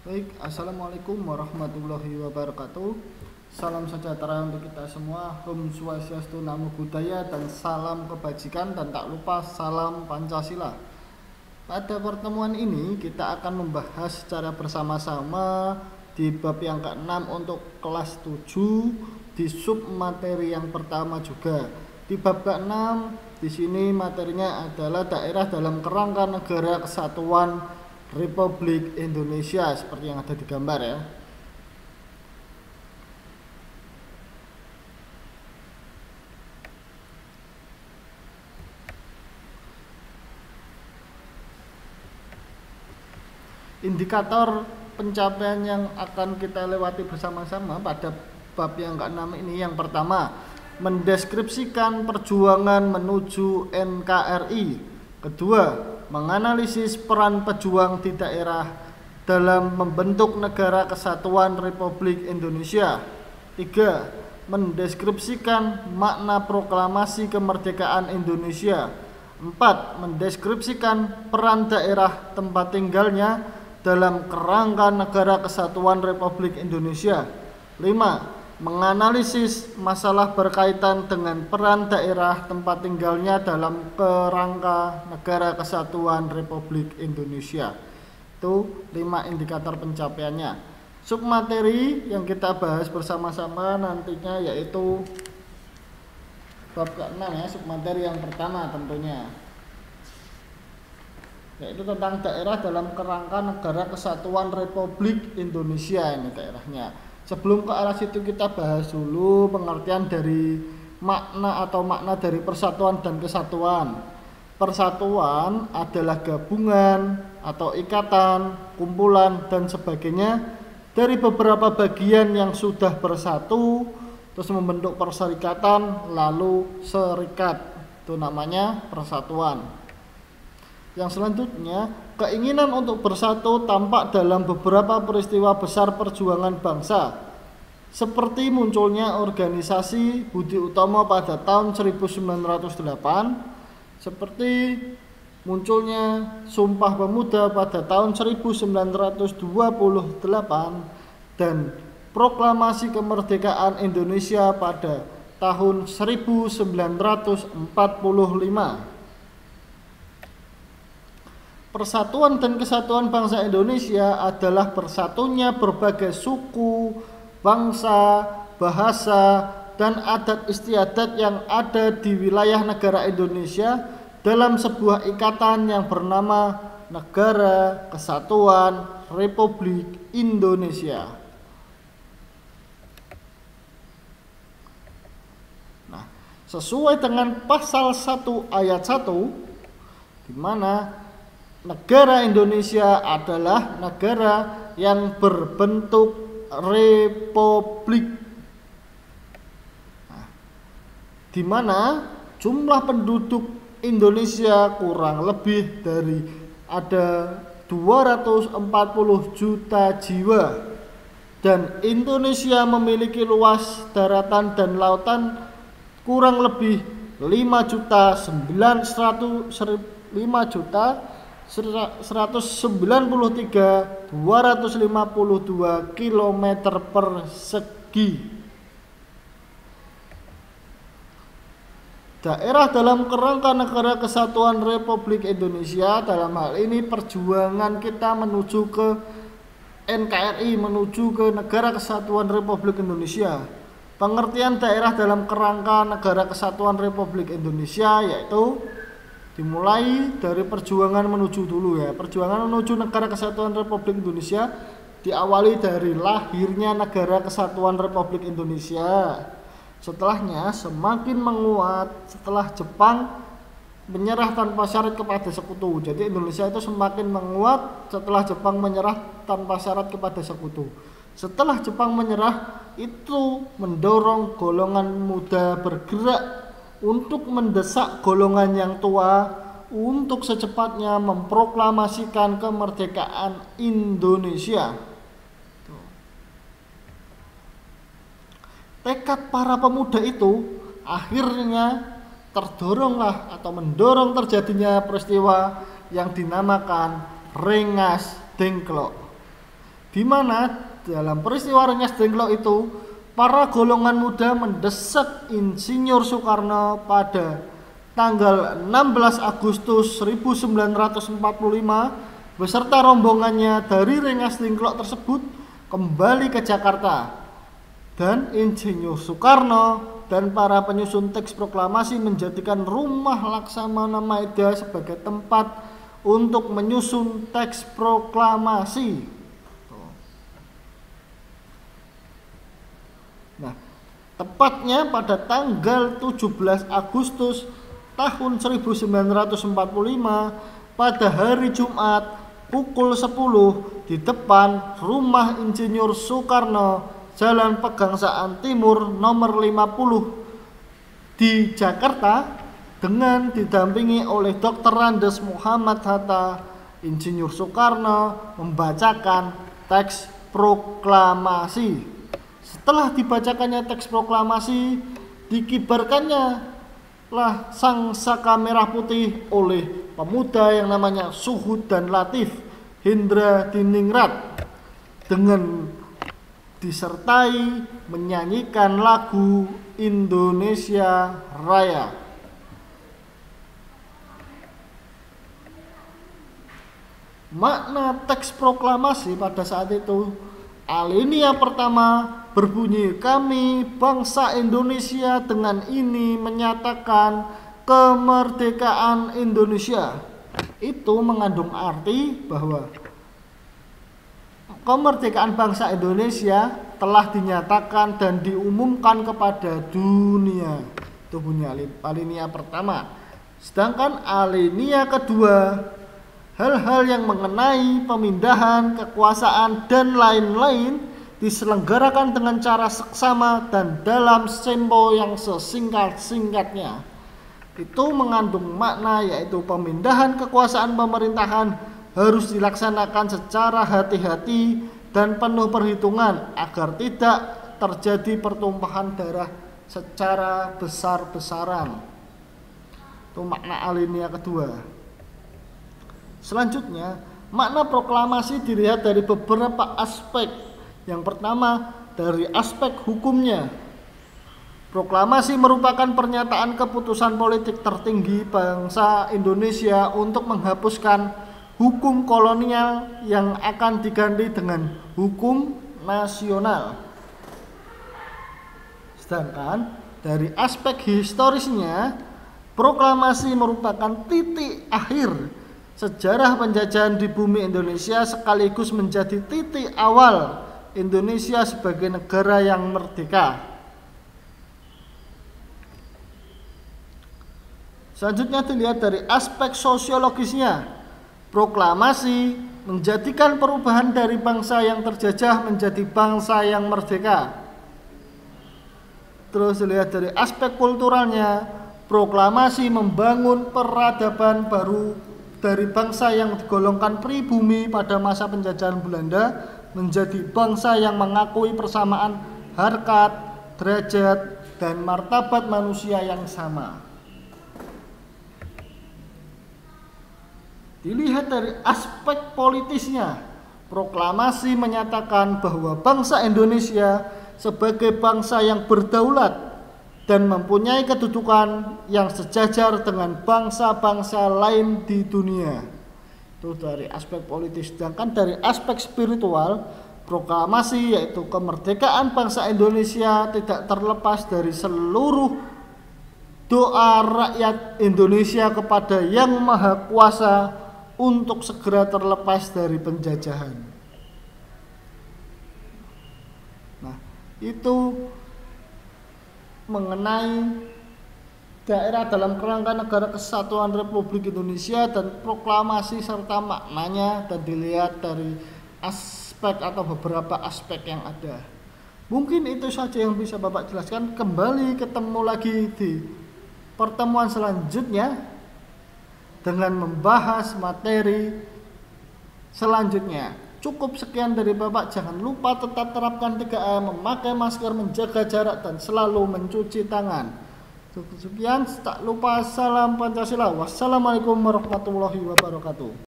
Baik, assalamualaikum warahmatullahi wabarakatuh. Salam sejahtera untuk kita semua. Om Swastiastu, Namo Buddhaya, dan salam kebajikan, dan tak lupa salam Pancasila. Pada pertemuan ini kita akan membahas secara bersama-sama di bab yang ke-6 untuk kelas 7 di sub materi yang pertama juga. Di bab ke-6 di sini materinya adalah daerah dalam kerangka negara kesatuan Republik Indonesia seperti yang ada di gambar ya. Indikator pencapaian yang akan kita lewati bersama-sama pada bab yang ke-6 ini, yang pertama, mendeskripsikan perjuangan menuju NKRI. Kedua, menganalisis peran pejuang di daerah dalam membentuk negara kesatuan Republik Indonesia. 3. Mendeskripsikan makna proklamasi kemerdekaan Indonesia. 4. Mendeskripsikan peran daerah tempat tinggalnya dalam kerangka negara kesatuan Republik Indonesia. 5. Menganalisis masalah berkaitan dengan peran daerah tempat tinggalnya dalam kerangka negara kesatuan Republik Indonesia. Itu 5 indikator pencapaiannya. Submateri yang kita bahas bersama-sama nantinya yaitu bab ke-6 ya, submateri yang pertama tentunya, yaitu tentang daerah dalam kerangka negara kesatuan Republik Indonesia. Ini daerahnya. Sebelum ke arah situ kita bahas dulu pengertian dari makna atau makna dari persatuan dan kesatuan. Persatuan adalah gabungan atau ikatan, kumpulan dan sebagainya dari beberapa bagian yang sudah bersatu terus membentuk perserikatan lalu serikat. Itu namanya persatuan. Yang selanjutnya, keinginan untuk bersatu tampak dalam beberapa peristiwa besar perjuangan bangsa, seperti munculnya organisasi Budi Utomo pada tahun 1908, seperti munculnya Sumpah Pemuda pada tahun 1928, dan proklamasi kemerdekaan Indonesia pada tahun 1945. Persatuan dan kesatuan bangsa Indonesia adalah bersatunya berbagai suku, bangsa, bahasa, dan adat istiadat yang ada di wilayah negara Indonesia dalam sebuah ikatan yang bernama Negara Kesatuan Republik Indonesia. Nah, sesuai dengan pasal 1 ayat 1, di mana negara Indonesia adalah negara yang berbentuk republik, di mana jumlah penduduk Indonesia kurang lebih dari ada 240 juta jiwa, dan Indonesia memiliki luas daratan dan lautan kurang lebih 5.193.252 km persegi. Daerah dalam kerangka negara kesatuan Republik Indonesia, dalam hal ini perjuangan kita menuju ke NKRI, menuju ke negara kesatuan Republik Indonesia. Pengertian daerah dalam kerangka negara kesatuan Republik Indonesia yaitu dimulai dari perjuangan menuju dulu ya. Perjuangan menuju negara kesatuan Republik Indonesia diawali dari lahirnya negara kesatuan Republik Indonesia. Setelahnya semakin menguat setelah Jepang menyerah tanpa syarat kepada sekutu. Jadi Indonesia itu semakin menguat setelah Jepang menyerah tanpa syarat kepada sekutu. Setelah Jepang menyerah, itu mendorong golongan muda bergerak untuk mendesak golongan yang tua untuk secepatnya memproklamasikan kemerdekaan Indonesia. Tekad para pemuda itu akhirnya mendorong terjadinya peristiwa yang dinamakan Rengas Dengklok, di di mana dalam peristiwa Rengas Dengklok itu para golongan muda mendesak Insinyur Soekarno pada tanggal 16 Agustus 1945 beserta rombongannya dari Rengas Dengklok tersebut kembali ke Jakarta, dan Insinyur Soekarno dan para penyusun teks proklamasi menjadikan Rumah Laksamana Maeda sebagai tempat untuk menyusun teks proklamasi. Nah, tepatnya pada tanggal 17 Agustus tahun 1945 pada hari Jumat pukul 10 di depan Rumah Insinyur Soekarno, Jalan Pegangsaan Timur nomor 50 di Jakarta, dengan didampingi oleh Dr. Andes Muhammad Hatta, Insinyur Soekarno membacakan teks proklamasi. Setelah dibacakannya teks proklamasi, dikibarkannya lah sang saka merah putih oleh pemuda yang namanya Suhud dan Latif Hendra Diningrat dengan disertai menyanyikan lagu Indonesia Raya. Makna teks proklamasi pada saat itu, alinea pertama berbunyi, kami bangsa Indonesia dengan ini menyatakan kemerdekaan Indonesia. Itu mengandung arti bahwa kemerdekaan bangsa Indonesia telah dinyatakan dan diumumkan kepada dunia. Itu bunyi alinea pertama. Sedangkan alinea kedua, hal-hal yang mengenai pemindahan kekuasaan dan lain-lain diselenggarakan dengan cara seksama dan dalam tempo yang sesingkat-singkatnya. Itu mengandung makna yaitu pemindahan kekuasaan pemerintahan harus dilaksanakan secara hati-hati dan penuh perhitungan agar tidak terjadi pertumpahan darah secara besar-besaran. Itu makna alinea kedua. Selanjutnya, makna proklamasi dilihat dari beberapa aspek. Yang pertama, dari aspek hukumnya. Proklamasi merupakan pernyataan keputusan politik tertinggi bangsa Indonesia untuk menghapuskan hukum kolonial yang akan diganti dengan hukum nasional. Sedangkan dari aspek historisnya, proklamasi merupakan titik akhir sejarah penjajahan di bumi Indonesia sekaligus menjadi titik awal Indonesia sebagai negara yang merdeka. Selanjutnya dilihat dari aspek sosiologisnya. Proklamasi menjadikan perubahan dari bangsa yang terjajah menjadi bangsa yang merdeka. Terus dilihat dari aspek kulturalnya. Proklamasi membangun peradaban baru dari bangsa yang digolongkan pribumi pada masa penjajahan Belanda menjadi bangsa yang mengakui persamaan harkat, derajat, dan martabat manusia yang sama. Dilihat dari aspek politisnya, proklamasi menyatakan bahwa bangsa Indonesia sebagai bangsa yang berdaulat dan mempunyai kedudukan yang sejajar dengan bangsa-bangsa lain di dunia. Itu dari aspek politis. Sedangkan dari aspek spiritual, proklamasi yaitu kemerdekaan bangsa Indonesia tidak terlepas dari seluruh doa rakyat Indonesia kepada Yang Maha Kuasa untuk segera terlepas dari penjajahan. Nah, itu mengenai daerah dalam kerangka Negara Kesatuan Republik Indonesia dan proklamasi serta maknanya, dan dilihat dari aspek atau beberapa aspek yang ada. Mungkin itu saja yang bisa Bapak jelaskan. Kembali ketemu lagi di pertemuan selanjutnya dengan membahas materi selanjutnya. Cukup sekian dari Bapak. Jangan lupa tetap terapkan 3M, memakai masker, menjaga jarak, dan selalu mencuci tangan. Cukup sekian, tak lupa salam Pancasila. Wassalamualaikum warahmatullahi wabarakatuh.